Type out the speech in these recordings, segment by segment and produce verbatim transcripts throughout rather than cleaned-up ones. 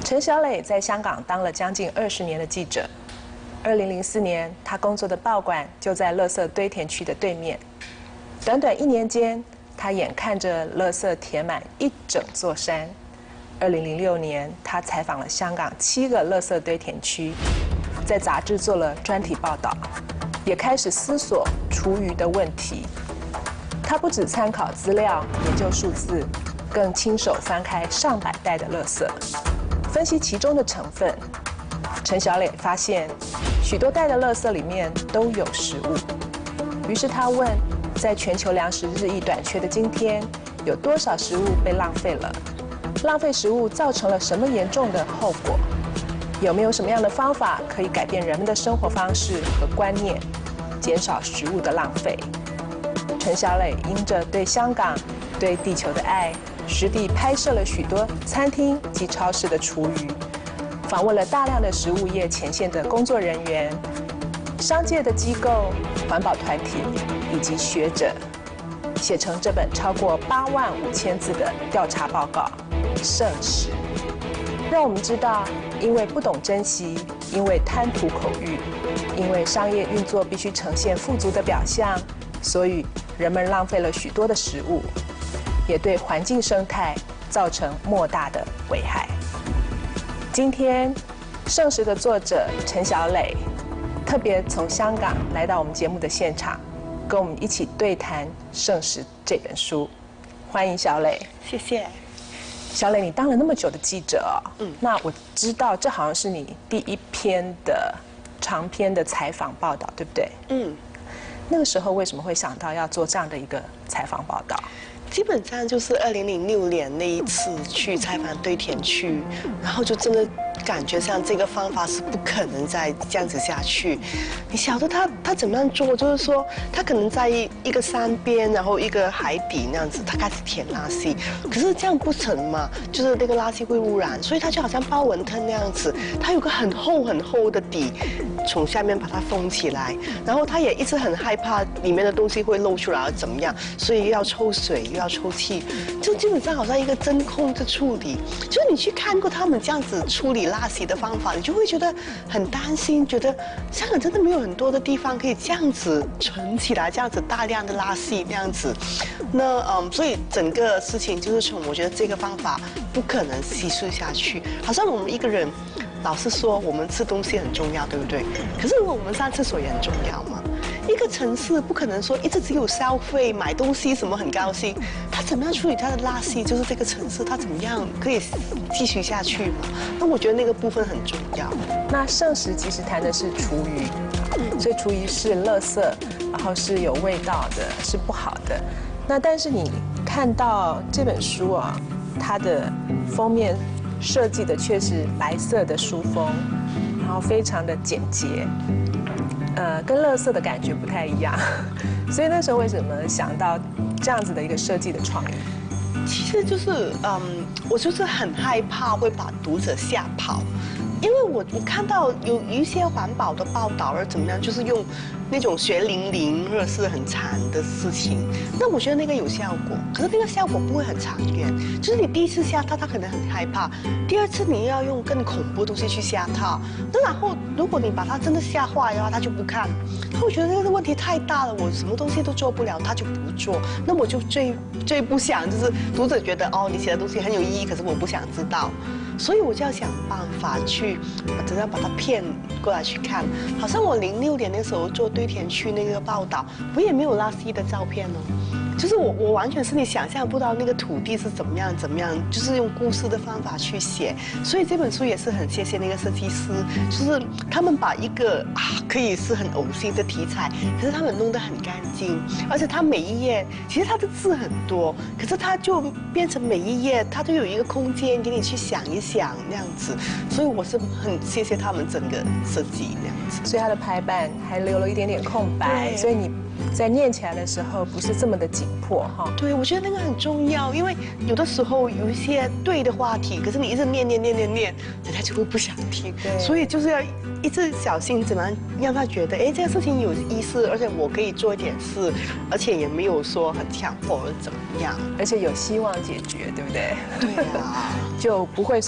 陈小磊在香港当了将近二十年的记者。二零零四年，他工作的报馆就在垃圾堆填区的对面。短短一年间，他眼看着垃圾填满一整座山。二零零六年，他采访了香港七个垃圾堆填区，在杂志做了专题报道，也开始思索厨余的问题。他不只参考资料、研究数字，更亲手翻开上百袋的垃圾，分析其中的成分。陈小磊发现，许多袋的垃圾里面都有食物。于是他问，在全球粮食日益短缺的今天，有多少食物被浪费了？浪费食物造成了什么严重的后果？有没有什么样的方法可以改变人们的生活方式和观念，减少食物的浪费？陈小磊因着对香港、对地球的爱，实地拍摄了许多餐厅及超市的厨余，访问了大量的食物业前线的工作人员、商界的机构、环保团体以及学者，写成这本超过八万五千字的调查报告《剩食》，让我们知道，因为不懂珍惜，因为贪图口欲，因为商业运作必须呈现富足的表象，所以人们浪费了许多的食物，也对环境生态造成莫大的危害。今天，《剩食》的作者陈小磊特别从香港来到我们节目的现场，跟我们一起对谈《剩食》这本书。欢迎小磊。 谢谢。 小磊，你当了那么久的记者哦， 嗯， 那我知道这好像是你第一篇的长篇的采访报道，对不对？ 嗯。 那个时候为什么会想到要做这样的一个采访报道？ 基本上就是二零零六年那一次去采访堆填区，然后就真的感觉上这个方法是不可能再这样子下去。你晓得他他怎么样做？就是说他可能在一个山边，然后一个海底那样子，他开始填垃圾。可是这样不成嘛，就是那个垃圾会污染，所以他就好像包文腾那样子，他有个很厚很厚的底，从下面把它封起来。然后他也一直很害怕里面的东西会漏出来，怎么样？所以又要抽水。要抽气，就基本上好像一个真空的处理。就是你去看过他们这样子处理垃圾的方法，你就会觉得很担心，觉得香港真的没有很多的地方可以这样子存起来，这样子大量的垃圾那样子。那嗯，所以整个事情就是从我觉得这个方法不可能稀释下去，好像我们一个人。老是说我们吃东西很重要，对不对？可是如果我们上厕所也很重要嘛。一个城市不可能说一直只有消费、买东西什么很高兴，他怎么样处理他的垃圾，就是这个城市他怎么样可以继续下去嘛？那我觉得那个部分很重要。 那剩食其实谈的是厨余，所以厨余是垃圾，然后是有味道的，是不好的。那但是你看到这本书啊，它的封面设计的却是白色的书封，然后非常的简洁，呃，跟垃圾的感觉不太一样。所以那时候为什么想到这样子的一个设计的创意？ 其实就是，嗯，我就是很害怕会把读者吓跑。因为我我看到有一些环保的报道，而怎么样，就是用那种血淋淋或者是很惨的事情，那我觉得那个有效果，可是那个效果不会很长远。就是你第一次吓他，他可能很害怕；第二次你要用更恐怖的东西去吓他，那然后如果你把他真的吓坏的话，他就不看，他会觉得这个问题太大了，我什么东西都做不了，他就不做。那我就最最不想就是读者觉得哦，你写的东西很有意义，可是我不想知道。所以我就要想办法去，怎样把它骗过来去看。好像我零六年的时候做堆填区那个报道，我也没有垃圾的照片哦。就是我我完全是你想象不到那个土地是怎么样怎么样，就是用故事的方法去写。所以这本书也是很谢谢那个设计师，就是他们把一个啊可以是很呕心的题材，可是他们弄得很干净，而且他每一页其实他的字很多，可是他就变成每一页他都有一个空间给你去想一想那样子。所以我是很谢谢他们整个设计那样子。 所以它的排版还留了一点点空白，所以你在念起来的时候不是这么的紧迫哈。 对，我觉得那个很重要，因为有的时候有一些对的话题，可是你一直念念念念念，人家就会不想听。对，所以就是要一直小心怎么让他觉得，哎，这个事情有意思，而且我可以做一点事，而且也没有说很强迫或者怎么样， 而且有希望解决，对不对？ 对啊， 就不会说啊，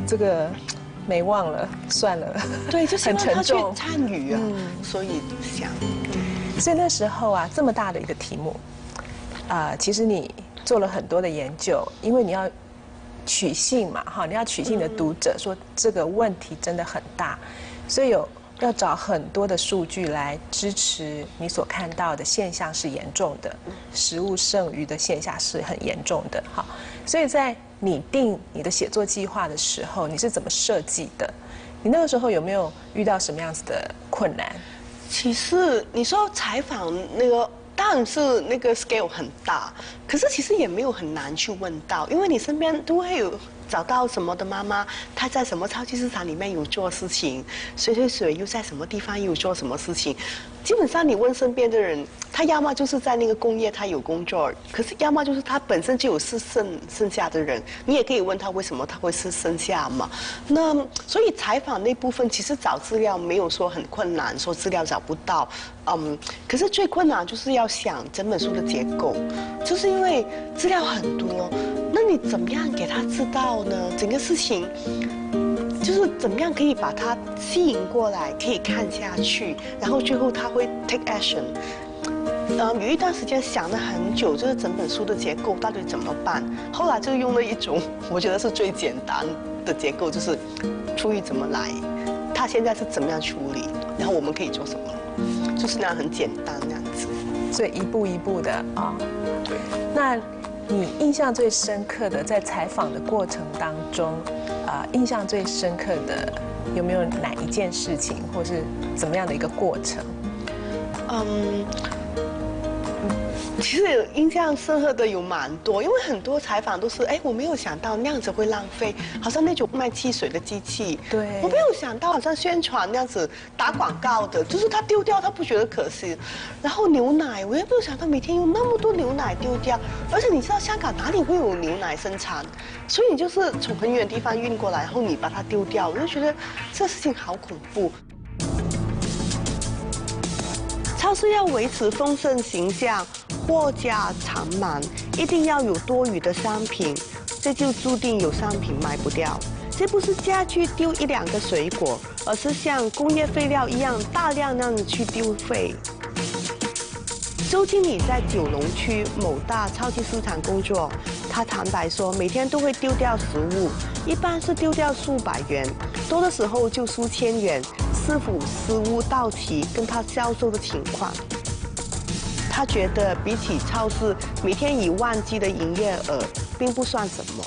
这个没忘了，算了。 对，就是很沉重， 参与啊，嗯、所以想。 所以那时候啊，这么大的一个题目，啊、呃，其实你做了很多的研究，因为你要取信嘛，哈，你要取信你的读者，说这个问题真的很大，所以有要找很多的数据来支持你所看到的现象是严重的，食物剩余的现象是很严重的，哈。所以在拟定你的写作计划的时候，你是怎么设计的？你那个时候有没有遇到什么样子的困难？ 其实你说采访那个，当然是那个 scale 很大，可是其实也没有很难去问到，因为你身边都会有找到什么的妈妈，她在什么超级市场里面有做事情，谁谁谁又在什么地方又有做什么事情。基本上你问身边的人，他要么就是在那个工业他有工作，可是要么就是他本身就有是剩剩下的人，你也可以问他为什么他会是剩下嘛。那所以采访那部分其实找资料没有说很困难，说资料找不到，嗯，可是最困难就是要想整本书的结构，就是因为资料很多，那你怎么样给他知道呢？整个事情。就是怎么样可以把它吸引过来，可以看下去，然后最后他会 take action。呃，有一段时间想了很久，就是整本书的结构到底怎么办。后来就用了一种我觉得是最简单的结构，就是出于怎么来，他现在是怎么样处理，然后我们可以做什么，就是那样很简单那样子。 所以一步一步的啊。 对。 那你印象最深刻的在采访的过程当中？啊、呃，印象最深刻的有没有哪一件事情，或是怎么样的一个过程？ 嗯，其实印象深刻的有蛮多，因为很多采访都是，哎，我没有想到那样子会浪费，好像那种卖汽水的机器， 对， 我没有想到好像宣传那样子打广告的，就是他丢掉他不觉得可惜。然后牛奶，我也没有想到每天有那么多牛奶丢掉，而且你知道香港哪里会有牛奶生产？所以你就是从很远的地方运过来，然后你把它丢掉，我就觉得这事情好恐怖。超市要维持丰盛形象，货架长满，一定要有多余的商品，这就注定有商品卖不掉。这不是家具丢一两个水果，而是像工业废料一样大量让你去丢废。周经理在九龙区某大超级市场工作，他坦白说，每天都会丢掉食物，一般是丢掉数百元，多的时候就数千元，视乎食物到期跟他销售的情况。他觉得比起超市每天以万计的营业额，并不算什么。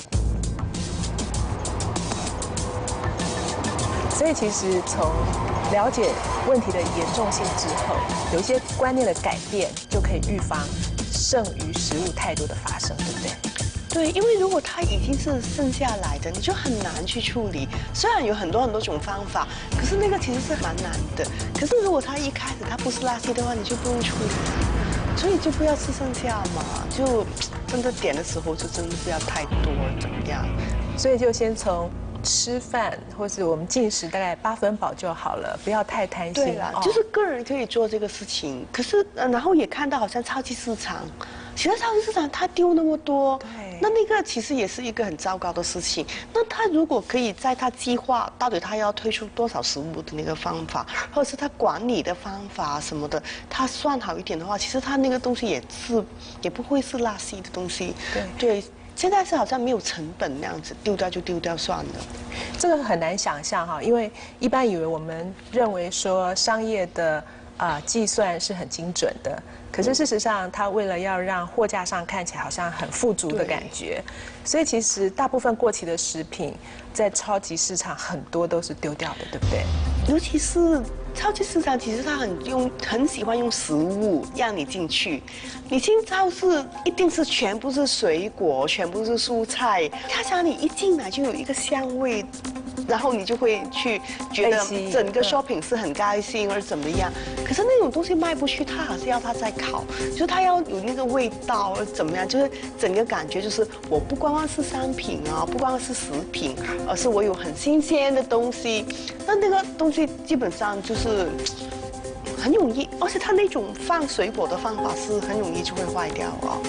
所以其实从了解问题的严重性之后，有一些观念的改变，就可以预防剩余食物太多的发生，对不对？ 对，因为如果它已经是剩下来的，你就很难去处理。虽然有很多很多种方法，可是那个其实是蛮难的。可是如果它一开始它不是垃圾的话，你就不用处理，所以就不要吃剩下嘛。就真的点的时候就真的不要太多，怎么样？ 所以就先从吃饭或是我们进食大概八分饱就好了，不要太贪心。 对啦，哦、就是个人可以做这个事情。可是，呃、然后也看到好像超级市场，其实超级市场它丢那么多， 对， 那那个其实也是一个很糟糕的事情。那他如果可以在他计划到底他要推出多少食物的那个方法，或者是他管理的方法什么的，他算好一点的话，其实他那个东西也是也不会是垃圾的东西。 对对。现在是好像没有成本那样子，丢掉就丢掉算了。 这个很难想象哈，因为一般以为我们认为说商业的啊、呃、计算是很精准的，可是事实上，它为了要让货架上看起来好像很富足的感觉，所以其实大部分过期的食品在超级市场很多都是丢掉的，对不对？ 尤其是超级市场，其实它很用很喜欢用食物让你进去。你进超市一定是全部是水果，全部是蔬菜，它想你一进来就有一个香味。然后你就会去觉得整个 shopping 是很开心，或者怎么样。可是那种东西卖不去，它还是要它再烤，就是它要有那个味道，或者怎么样，就是整个感觉就是我不光光是商品啊，不光是食品，而是我有很新鲜的东西。那那个东西基本上就是很容易，而且它那种放水果的方法是很容易就会坏掉啊。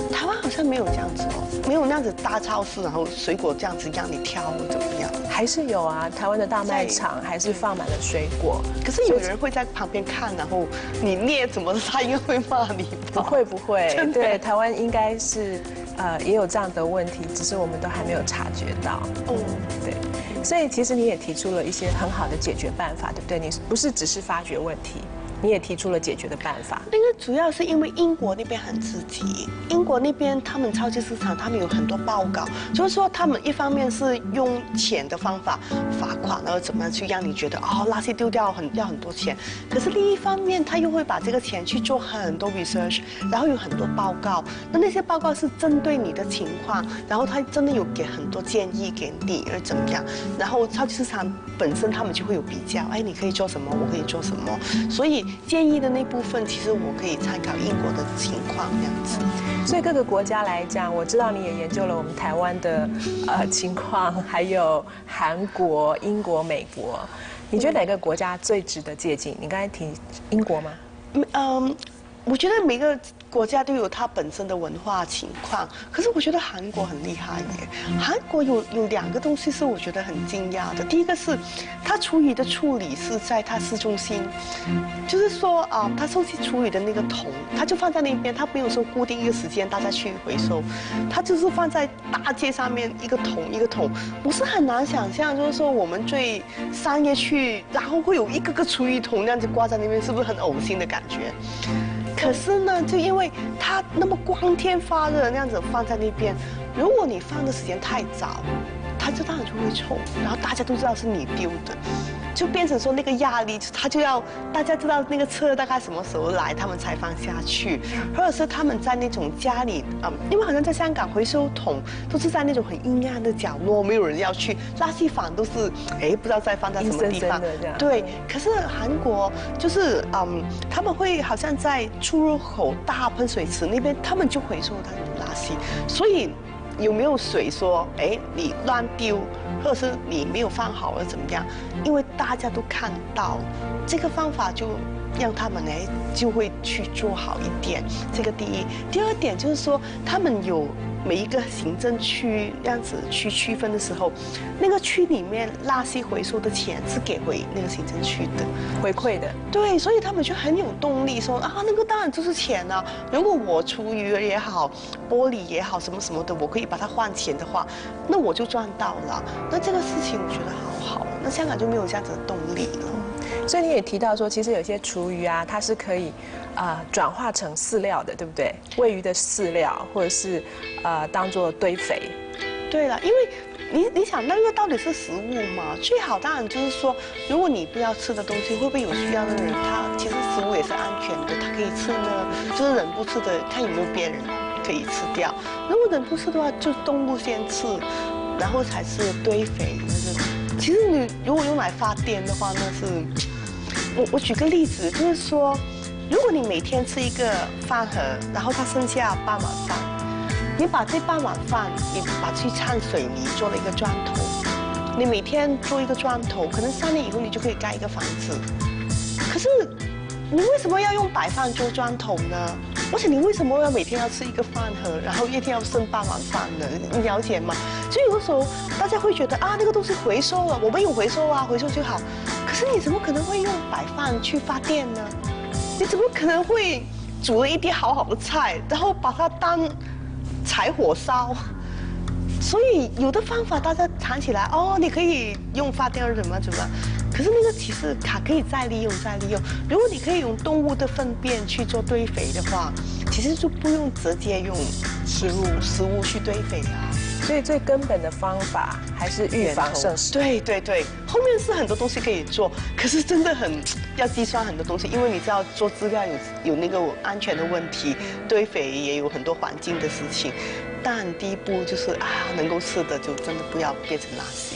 台湾好像没有这样子哦，没有那样子大超市，然后水果这样子让你挑怎么样？ 还是有啊，台湾的大卖场还是放满了水果。 可是有人会在旁边看，然后你捏怎么，他应该会骂你。 不会不会，对，台湾应该是呃也有这样的问题，只是我们都还没有察觉到。嗯，对。所以其实你也提出了一些很好的解决办法，对不对？你不是只是发掘问题。你也提出了解决的办法。 那个主要是因为英国那边很刺激，英国那边他们超级市场，他们有很多报告，就是说他们一方面是用钱的方法罚款，然后怎么样去让你觉得哦垃圾丢掉很要很多钱，可是另一方面他又会把这个钱去做很多 research， 然后有很多报告，那那些报告是针对你的情况，然后他真的有给很多建议给你而怎么样，然后超级市场本身他们就会有比较，哎你可以做什么，我可以做什么，所以。建议的那部分，其实我可以参考英国的情况这样子。 所以各个国家来讲，我知道你也研究了我们台湾的呃情况，还有韩国、英国、美国。你觉得哪个国家最值得借鉴？你刚才提英国吗？ 嗯，我觉得每个国家都有它本身的文化情况，可是我觉得韩国很厉害耶。韩国有有两个东西是我觉得很惊讶的。第一个是，它厨余的处理是在它市中心，就是说啊，它收集厨余的那个桶，它就放在那边，它没有说固定一个时间大家去回收，它就是放在大街上面一个桶一个桶。我是很难想象，就是说我们最商业区，然后会有一个个厨余桶那样子挂在那边，是不是很呕心的感觉？可是呢，就因为它那么光天化日那样子放在那边，如果你放的时间太早，它就当然就会臭，然后大家都知道是你丢的，就变成说那个压力，他就要大家知道那个车大概什么时候来，他们才放下去，或者是他们在那种家里，嗯，因为好像在香港回收桶都是在那种很阴暗的角落，没有人要去，垃圾房都是哎不知道再放在什么地方，对。可是韩国就是嗯，他们会好像在出入口大喷水池那边，他们就回收他们的垃圾，所以。有没有水说，哎，你乱丢，或者是你没有放好了怎么样？因为大家都看到，这个方法就让他们呢就会去做好一点。这个第一，第二点就是说，他们有每一个行政区这样子去区分的时候，那个区里面垃圾回收的钱是给回那个行政区的， 回馈的。 对，所以他们就很有动力说啊，那个当然就是钱啊。如果我厨余也好，玻璃也好，什么什么的，我可以把它换钱的话，那我就赚到了。那这个事情我觉得好好，那香港就没有这样子的动力了。 所以你也提到说，其实有些厨余啊，它是可以啊、呃、转化成饲料的，对不对？喂鱼的饲料，或者是呃当做堆肥。 对了，因为你你想那个到底是食物吗？最好当然就是说，如果你不要吃的东西，会不会有需要的人，他其实食物也是安全的，他可以吃呢？就是人不吃的，看有没有别人可以吃掉。如果人不吃的话，就动物先吃，然后才是堆肥。那是，其实你如果用来发电的话，那是。我我举个例子，就是说，如果你每天吃一个饭盒，然后它剩下半碗饭，你把这半碗饭，你把去掺水泥做了一个砖头，你每天做一个砖头，可能三年以后你就可以盖一个房子。可是，你为什么要用白饭做砖头呢？而且你为什么要每天要吃一个饭盒，然后一天要剩半碗饭呢？你了解吗？所以有的时候大家会觉得啊，那个东西回收了，我们有回收啊，回收就好。可是你怎么可能会用白饭去发电呢？你怎么可能会煮了一碟好好的菜，然后把它当柴火烧？所以有的方法大家谈起来，哦，你可以用发电怎么怎么，可是那个其实卡可以再利用再利用。如果你可以用动物的粪便去做堆肥的话，其实就不用直接用食物食物去堆肥啊。 所以最根本的方法还是预防胜似。 对对对，后面是很多东西可以做，可是真的很要计算很多东西，因为你知道做资料有有那个安全的问题，堆肥也有很多环境的事情。但第一步就是啊，能够吃的就真的不要变成垃圾。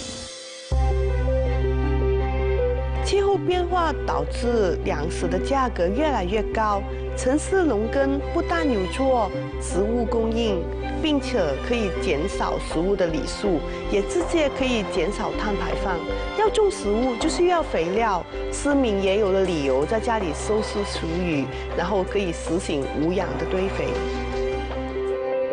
气候变化导致粮食的价格越来越高，城市农耕不但有助食物供应，并且可以减少食物的里数，也直接可以减少碳排放。要种食物就需要肥料，市民也有了理由在家里收拾厨余，然后可以实行无氧的堆肥。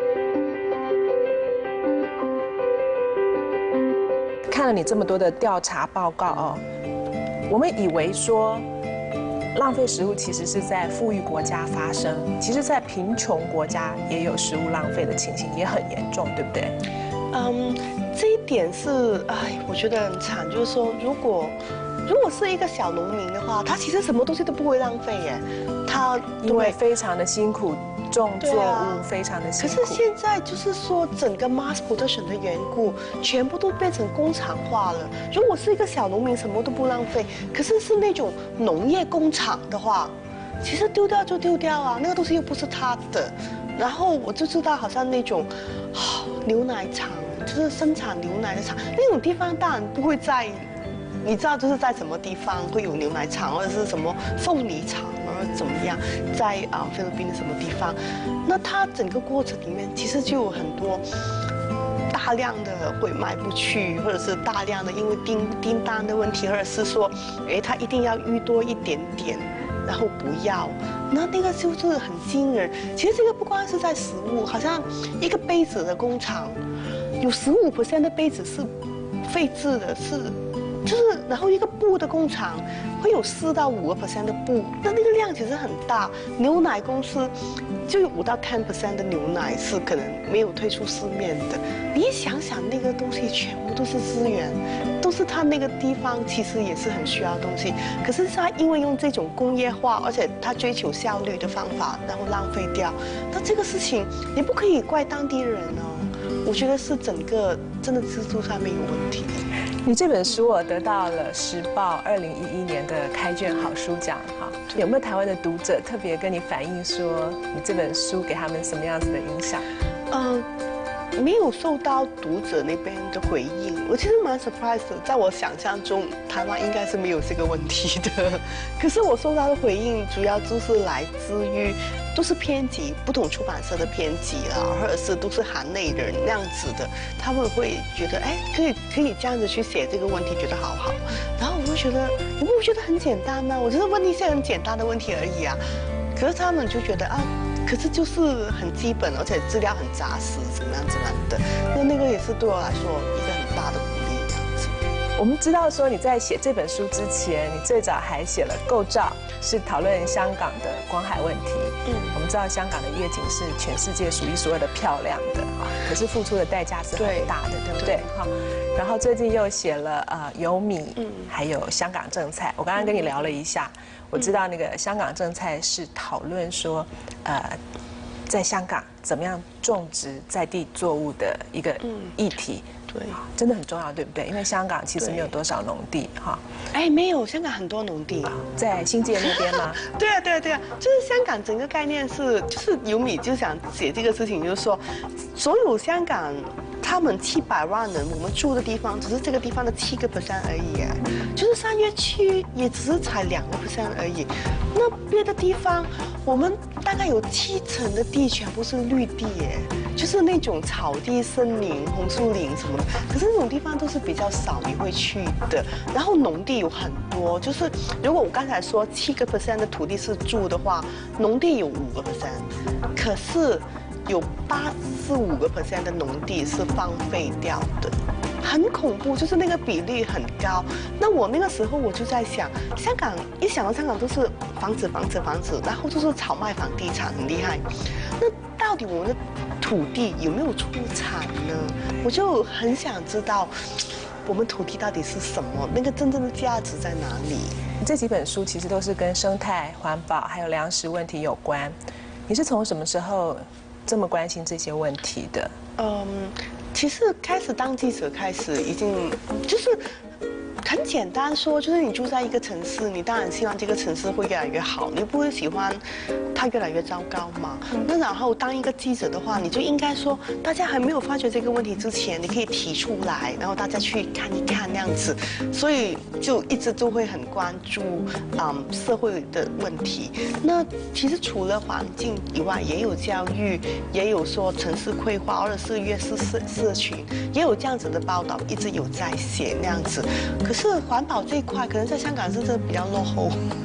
看了你这么多的调查报告哦，我们以为说浪费食物其实是在富裕国家发生，其实在贫穷国家也有食物浪费的情形，也很严重，对不对？ 嗯，这一点是，哎，我觉得很惨，就是说，如果如果是一个小农民的话，他其实什么东西都不会浪费耶，他因为非常的辛苦。种作物非常的辛苦， 可是现在就是说整个 mass production 的缘故，全部都变成工厂化了。如果是一个小农民，什么都不浪费，可是是那种农业工厂的话，其实丢掉就丢掉啊，那个东西又不是他的。然后我就知道，好像那种，牛奶厂就是生产牛奶的厂，那种地方当然不会在，你知道就是在什么地方会有牛奶厂或者是什么凤梨厂。怎么样，在啊菲律宾的什么地方？那它整个过程里面其实就有很多大量的会卖不去，或者是大量的因为订订单的问题，或者是说，哎，它一定要预多一点点，然后不要，那那个就是很惊人。其实这个不光是在食物，好像一个杯子的工厂，有十五 percent 的杯子是废置的，是。就是，然后一个布的工厂会有四到五个 percent 的布，那那个量其实很大。牛奶公司就有五到 ten percent 的牛奶是可能没有推出市面的。你一想想，那个东西全部都是资源，都是他那个地方其实也是很需要的东西。可是他因为用这种工业化，而且他追求效率的方法，然后浪费掉。那这个事情你不可以怪当地人哦，我觉得是整个真的制度上面有问题。 你这本书我得到了时报二零一一年的开卷好书奖，哈，有没有台湾的读者特别跟你反映说，你这本书给他们什么样子的影响？ 嗯，没有受到读者那边的回应，我其实蛮 surprised 的，在我想象中，台湾应该是没有这个问题的，可是我收到的回应主要就是来自于。都是编辑，不同出版社的编辑啦，或者是都是行内人那样子的，他们会觉得，哎，可以可以这样子去写这个问题，觉得好好。然后我就觉得，你不觉得很简单吗？我觉得问一些很简单的问题而已啊。可是他们就觉得啊，可是就是很基本，而且资料很扎实，怎么样怎么样的。那那个也是对我来说一个很大的鼓励。这样子。 我们知道说你在写这本书之前，你最早还写了构造，是讨论香港的光海问题。嗯，我们知道香港的夜景是全世界数一数二的漂亮的哈，可是付出的代价是很大的，对不对？哈，然后最近又写了呃有米，嗯，还有香港正菜。我刚刚跟你聊了一下，我知道那个香港正菜是讨论说，呃，在香港怎么样种植在地作物的一个议题。 对， 真的很重要，对不对？因为香港其实没有多少农地，哈。 哎，没有，香港很多农地， 在新界那边吗？ 对啊，对啊，对啊，就是香港整个概念是，就是有米就想写这个事情，就是说，所有香港他们七百万人，我们住的地方只是这个地方的七个 percent 而已，就是三约区也只是才两个 percent 而已。那别的地方，我们大概有七成的地全部是绿地，哎，就是那种草地、森林、红树林什么的。可是那种地方都是比较少你会去的。然后农地有很多，就是如果我刚才说七个 percent 的土地是住的话，农地有五个 percent， 可是有八十五个 percent 的农地是荒废掉的。很恐怖，就是那个比例很高。那我那个时候我就在想，香港一想到香港都是房子、房子、房子，然后就是炒卖房地产很厉害。那到底我们的土地有没有出产呢？我就很想知道，我们土地到底是什么？那个真正的价值在哪里？ 这几本书其实都是跟生态、环保还有粮食问题有关。你是从什么时候这么关心这些问题的？ 嗯。其实开始当记者开始已经就是很简单说，就是你住在一个城市，你当然希望这个城市会越来越好，你不会喜欢它越来越糟糕嘛。那然后当一个记者的话，你就应该说，大家还没有发觉这个问题之前，你可以提出来，然后大家去看一看那样子。所以就一直都会很关注嗯社会的问题。那其实除了环境以外，也有教育，也有说城市规划，或者是约是社社群，也有这样子的报道，一直有在写那样子。可是环保这一块，可能在香港是真的比较落后。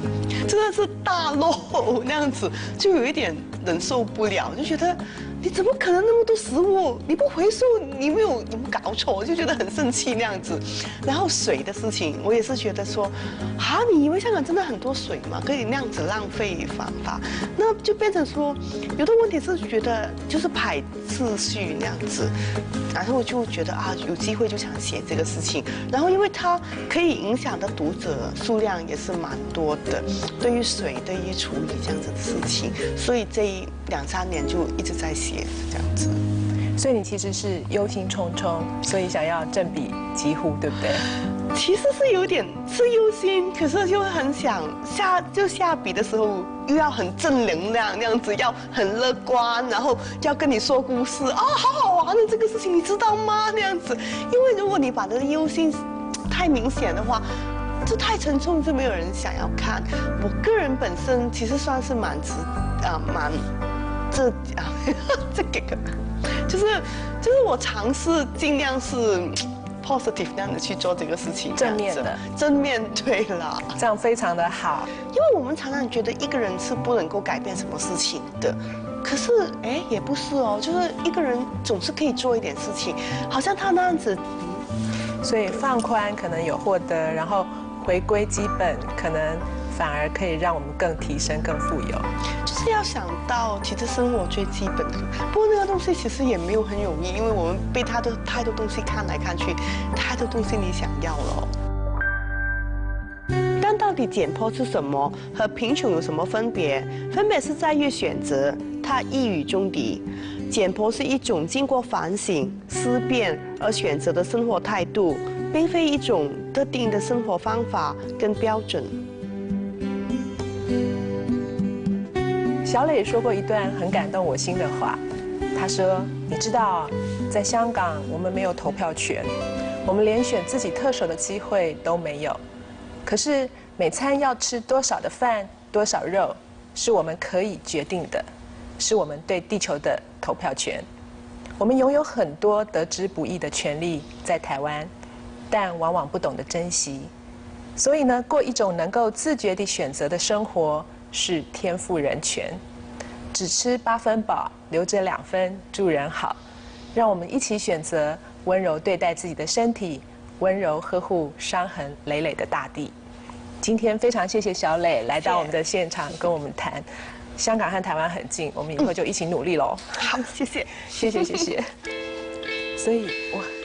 真的是大漏那样子，就有一点忍受不了，就觉得你怎么可能那么多食物你不回收，你没有有没有搞错，就觉得很生气那样子。然后水的事情，我也是觉得说，啊，你以为香港真的很多水吗？可以那样子浪费方法，那就变成说，有的问题是觉得就是排次序那样子，然后就觉得啊，有机会就想写这个事情，然后因为它可以影响的读者数量也是蛮多的，对于水对于处理这样子的事情，所以这一两三年就一直在写这样子。 所以你其实是忧心忡忡，所以想要振笔疾呼，对不对？ 其实是有点是忧心，可是就很想下就下笔的时候又要很正能量那样子，要很乐观，然后要跟你说故事啊，好好玩的这个事情，你知道吗？那样子，因为如果你把这个忧心太明显的话，这太沉重，就没有人想要看。我个人本身其实算是蛮直啊蛮这啊这个就是就是我尝试尽量是 positive 那样的去做这个事情， 正面的正面对啦， 这样非常的好。 因为我们常常觉得一个人是不能够改变什么事情的。可是，哎，也不是哦，就是一个人总是可以做一点事情，好像他那样子。 所以放宽可能有获得，然后回归基本，可能反而可以让我们更提升、更富有。 就是要想到，其实生活最基本的。不过那个东西其实也没有很容易，因为我们被太多太多东西看来看去，太多东西你想要了。但到底简朴是什么，和贫穷有什么分别？分别是在于选择，它一语中的。简朴是一种经过反省、思辨而选择的生活态度，并非一种特定的生活方法跟标准。 小磊说过一段很感动我心的话，他说：“你知道，在香港我们没有投票权，我们连选自己特首的机会都没有。可是每餐要吃多少的饭、多少肉，是我们可以决定的，是我们对地球的投票权。我们拥有很多得之不易的权利在台湾，但往往不懂得珍惜。所以呢，过一种能够自觉地选择的生活是天赋人权。只吃八分饱，留着两分助人好。让我们一起选择温柔对待自己的身体，温柔呵护伤痕累累的大地。”今天非常谢谢小磊来到我们的现场跟我们谈。香港和台湾很近，我们以后就一起努力喽。 好，谢谢， 谢谢，谢谢。所以我